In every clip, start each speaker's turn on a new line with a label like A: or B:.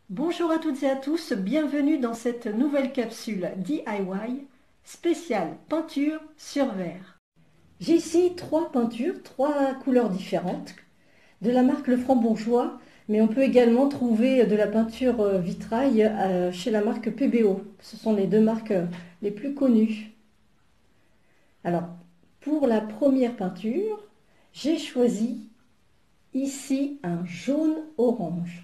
A: Bonjour à toutes et à tous, bienvenue dans cette nouvelle capsule DIY spéciale peinture sur verre. J'ai ici trois peintures, trois couleurs différentes de la marque Le Franc-Bourgeois, mais on peut également trouver de la peinture vitrail chez la marque PBO. Ce sont les deux marques les plus connues. Alors, pour la première peinture, j'ai choisi ici un jaune-orange.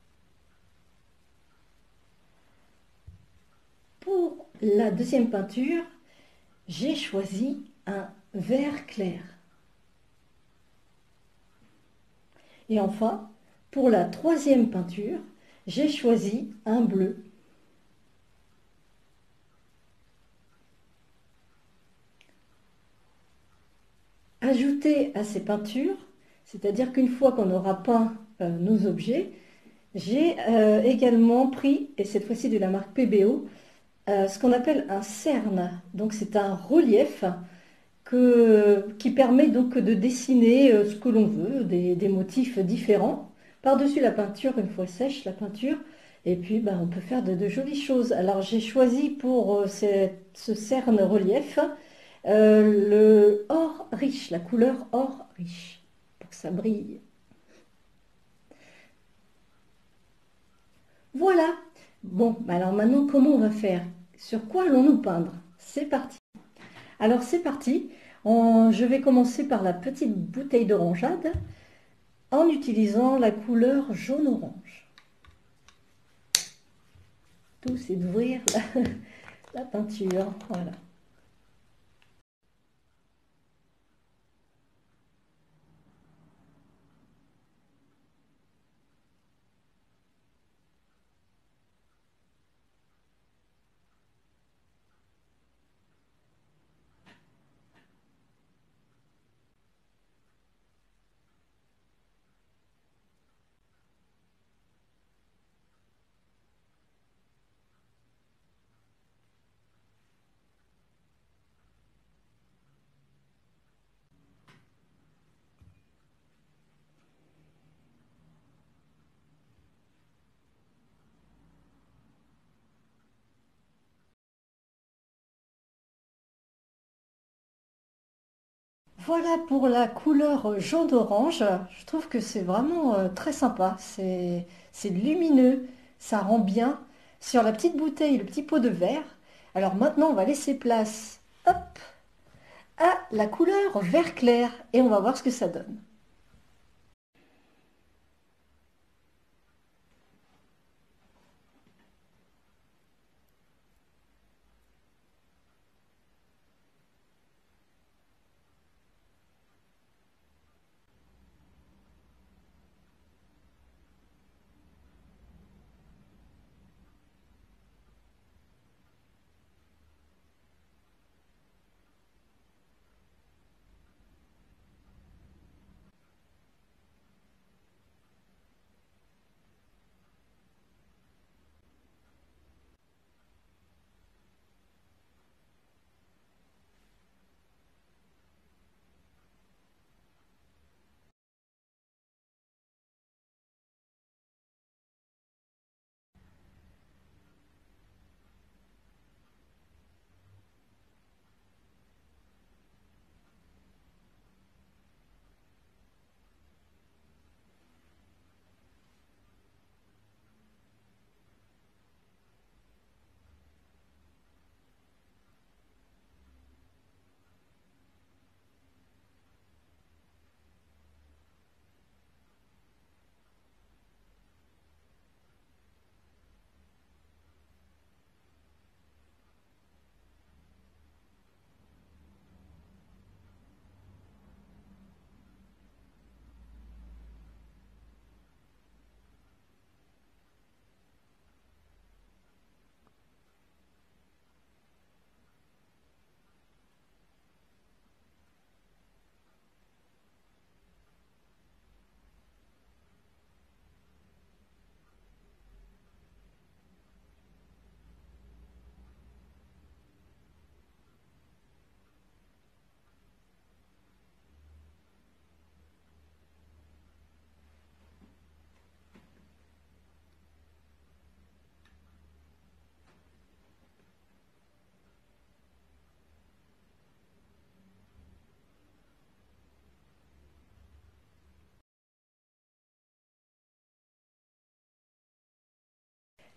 A: Pour la deuxième peinture, j'ai choisi un vert clair. Et enfin, pour la troisième peinture, j'ai choisi un bleu. Ajouté à ces peintures, c'est-à-dire qu'une fois qu'on aura peint nos objets, j'ai également pris, et cette fois-ci de la marque PBO, ce qu'on appelle un cerne. Donc c'est un relief qui permet donc de dessiner ce que l'on veut, des motifs différents, par-dessus la peinture, une fois sèche la peinture, et puis on peut faire de jolies choses. Alors j'ai choisi pour ce cerne relief le or riche, la couleur or riche, pour que ça brille. Voilà. Bon, alors maintenant, comment on va faire? Sur quoi allons-nous peindre? C'est parti. Alors c'est parti. Je vais commencer par la petite bouteille d'orangeade en utilisant la couleur jaune-orange. Tout, c'est d'ouvrir la peinture. Voilà. Voilà pour la couleur jaune-orange. Je trouve que c'est vraiment très sympa. C'est lumineux, ça rend bien. Sur la petite bouteille, le petit pot de verre. Alors maintenant, on va laisser place, hop, à la couleur vert clair et on va voir ce que ça donne.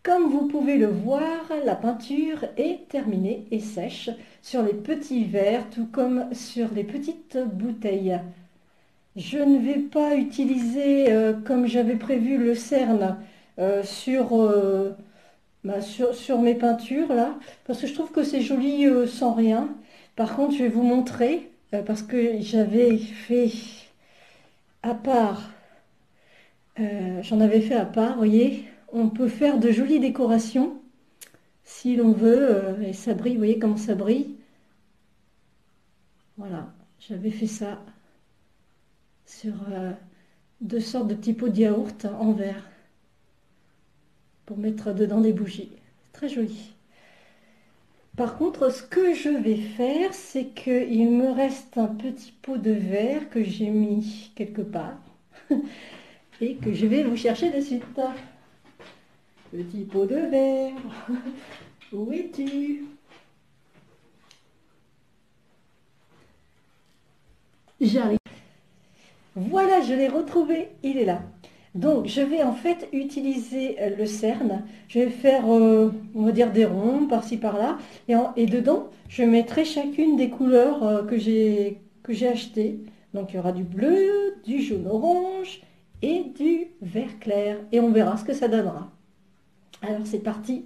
A: Comme vous pouvez le voir, la peinture est terminée et sèche sur les petits verres, tout comme sur les petites bouteilles. Je ne vais pas utiliser, comme j'avais prévu, le cerne sur mes peintures là, parce que je trouve que c'est joli sans rien. Par contre, je vais vous montrer, parce que j'avais fait à part, j'en avais fait à part, vous voyez, on peut faire de jolies décorations si l'on veut, et ça brille, vous voyez comment ça brille. Voilà, j'avais fait ça sur deux sortes de petits pots de yaourt en verre pour mettre dedans des bougies. Très joli. Par contre, ce que je vais faire, c'est qu'il me reste un petit pot de verre que j'ai mis quelque part et que je vais vous chercher de suite. Petit pot de verre, où es-tu? J'arrive. Voilà, je l'ai retrouvé, il est là. Donc, je vais en fait utiliser le cerne. Je vais faire, on va dire, des ronds par-ci par-là. Et dedans, je mettrai chacune des couleurs que j'ai achetées. Donc, il y aura du bleu, du jaune-orange et du vert clair. Et on verra ce que ça donnera. Alors, c'est parti.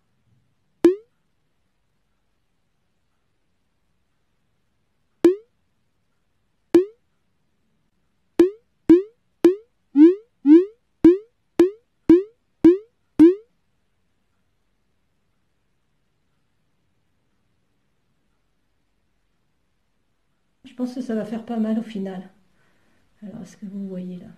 A: Je pense que ça va faire pas mal au final. Alors, est-ce que vous voyez là?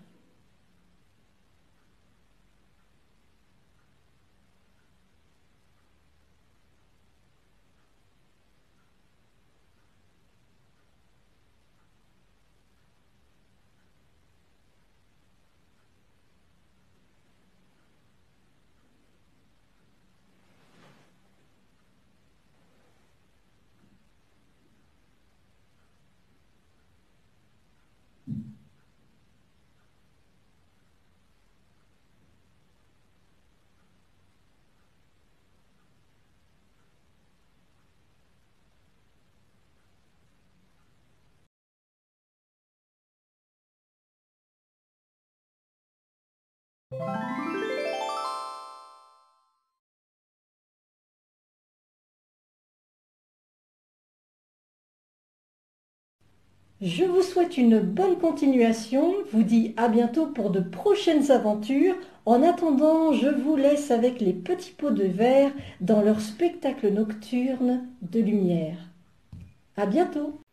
A: Je vous souhaite une bonne continuation, vous dis à bientôt pour de prochaines aventures. En attendant, je vous laisse avec les petits pots de verre dans leur spectacle nocturne de lumière. À bientôt!